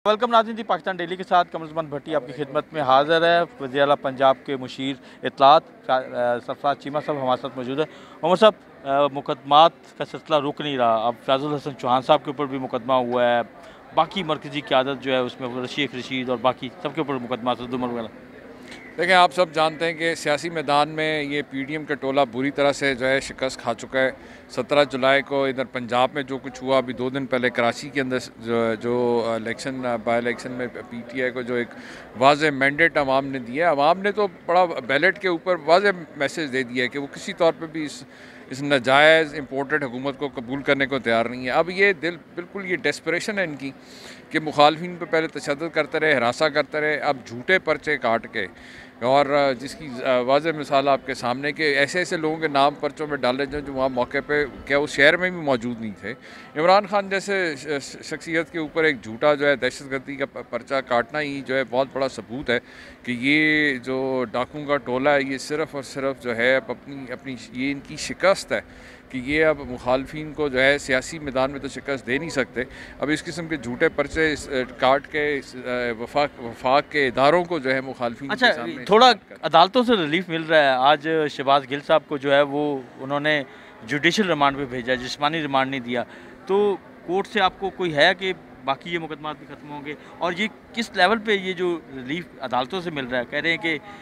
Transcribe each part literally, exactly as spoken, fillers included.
Welcome नाज़रीन जी, Pakistan daily के साथ कमरुज़्ज़मान भट्टी आपकी खिदमत में हाज़िर है। वज़ीर आला पंजाब के मुशीर इत्तलात सरफराज चीमा साहब हमारे साथ मौजूद है। उमर साहब, मुकदमात का सिलसिला रुक नहीं रहा। अब फैज़ुल हसन चौहान साहब के ऊपर भी मुकदमा हुआ है, बाकी मरकज़ी क़यादत जो है उसमें रशीद रशीद और बाकी सबके ऊपर मुकदमा सदुमर वगैरह। देखें, आप सब जानते हैं कि सियासी मैदान में ये पी डी एम का टोला बुरी तरह से जो है शिकस्त खा चुका है। सत्रह जुलाई को इधर पंजाब में जो कुछ हुआ, अभी दो दिन पहले कराची के अंदर जो जो इलेक्शन बाई इलेक्शन में पी टी आई को जो एक वाज़ेह मैंडेट अवाम ने दिया, अवाम ने तो बड़ा बैलेट के ऊपर वाज़ेह मैसेज दे दिया है कि वो किसी तौर पर भी इस इस नाजायज़ इम्पोर्टेड हुकूमत को कबूल करने को तैयार नहीं है। अब ये दिल बिल्कुल ये डेस्परेशन है इनकी कि मुखालफिन पर पहले तशद्दुद करते रहे, हरासा करते रहे, अब झूठे पर्चे काट के, और जिसकी वाज़ेह मिसाल आपके सामने के ऐसे ऐसे लोगों के नाम पर्चों में डाले जो जो वहाँ मौके पे क्या उस शहर में भी मौजूद नहीं थे। इमरान खान जैसे शख्सियत के ऊपर एक झूठा जो है दहशतगर्दी का पर्चा काटना ही जो है बहुत बड़ा सबूत है कि ये जो डाकुओं का टोला है ये सिर्फ़ और सिर्फ जो है अपनी अपनी ये इनकी शिकस्त है कि ये अब मुखालफिन को जो है सियासी मैदान में तो शिकस्त दे नहीं सकते। अब इस किस्म के झूठे पर्चे काट के वफाक वफाक के इदारों को जो है मुखालफिन अच्छा, थोड़ा अदालतों से रिलीफ मिल रहा है। आज शहबाज गिल साहब को जो है वो उन्होंने जुडिशल रिमांड पे भेजा, जिस्मानी रिमांड नहीं दिया। तो कोर्ट से आपको कोई है कि बाकी ये मुकदमा भी ख़त्म होंगे? और ये किस लेवल पे ये जो रिलीफ अदालतों से मिल रहा है? कह रहे हैं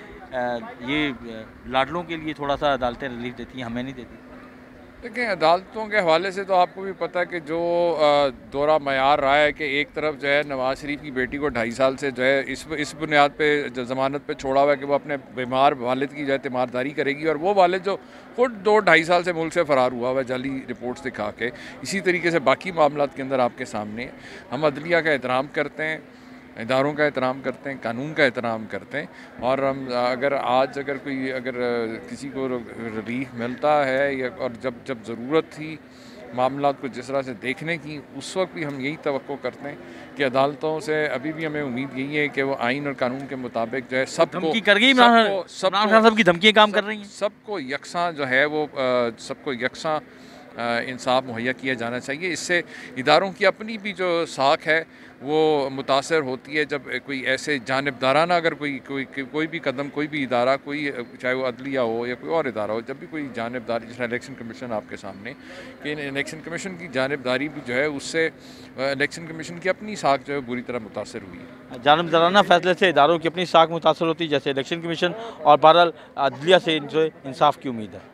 कि ये लाडलों के लिए थोड़ा सा अदालतें रिलीफ देती हैं, हमें नहीं देती। देखें, अदालतों के हवाले से तो आपको भी पता है कि जो दौरा मयार रहा है कि एक तरफ जो है नवाज़ शरीफ की बेटी को ढाई साल से जो है इस इस बुनियाद पे ज़मानत पे छोड़ा हुआ है कि वो अपने बीमार वालिद की जो है तीमारदारी करेगी, और वो वालिद जो खुद दो ढाई साल से मुल्क से फ़रार हुआ हुआ है जाली रिपोर्ट्स दिखा के। इसी तरीके से बाकी मामलों के अंदर आपके सामने हम अदलिया का एहतराम करते हैं, इदारों का एहतराम करते हैं, कानून का एहतराम करते हैं, और हम अगर आज अगर कोई अगर किसी को रिलीफ मिलता है या और जब जब ज़रूरत थी मामला को जिस तरह से देखने की, उस वक्त भी हम यही तवक्को करते हैं कि अदालतों से अभी भी हमें उम्मीद यही है कि वो आइन और कानून के मुताबिक जो है सबको कर गई सब की धमकियाँ काम कर रही हैं, सबको यकसा जो है वो सबको यकसा इंसाफ मुहैया किया जाना चाहिए। इससे इदारों की अपनी भी जो साख है वो मुतासर होती है जब कोई ऐसे जानिबदाराना अगर कोई कोई कोई भी कदम कोई भी इदारा कोई चाहे वो अदलिया हो या कोई और इदारा हो, जब भी कोई जानिबदारी जैसे इलेक्शन कमीशन आपके सामने कि इलेक्शन कमीशन की जानिबदारी भी जो है उससे इलेक्शन कमीशन की अपनी साख जो है बुरी तरह मुतासर हुई है। जानिबदाराना फैसले से इदारों की अपनी साख मुतासर होती है जैसे इलेक्शन कमीशन, और बहरहाल अदलिया से इंसाफ की उम्मीद है।